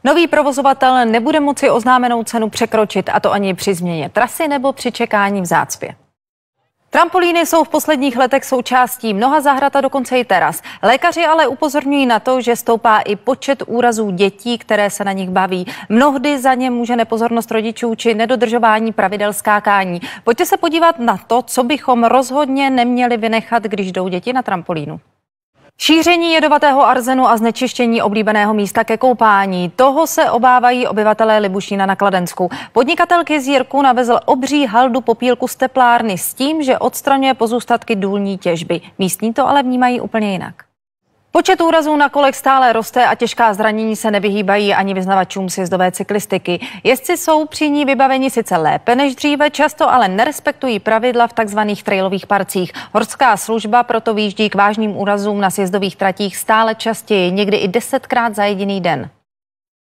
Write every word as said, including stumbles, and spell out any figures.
Nový provozovatel nebude moci oznámenou cenu překročit, a to ani při změně trasy nebo při čekání v zácpě. Trampolíny jsou v posledních letech součástí mnoha zahrad a dokonce i teras. Lékaři ale upozorňují na to, že stoupá i počet úrazů dětí, které se na nich baví. Mnohdy za ně může nepozornost rodičů či nedodržování pravidel skákání. Pojďte se podívat na to, co bychom rozhodně neměli vynechat, když jdou děti na trampolínu. Šíření jedovatého arzenu a znečištění oblíbeného místa ke koupání. Toho se obávají obyvatelé Libušína na Kladensku. Podnikatel k jezírku navezl obří haldu popílku z teplárny s tím, že odstraňuje pozůstatky důlní těžby. Místní to ale vnímají úplně jinak. Počet úrazů na kolech stále roste a těžká zranění se nevyhýbají ani vyznavačům sjezdové cyklistiky. Jezdci jsou při ní vybaveni sice lépe než dříve, často ale nerespektují pravidla v takzvaných trailových parcích. Horská služba proto vyjíždí k vážným úrazům na sjezdových tratích stále častěji, někdy i desetkrát za jediný den.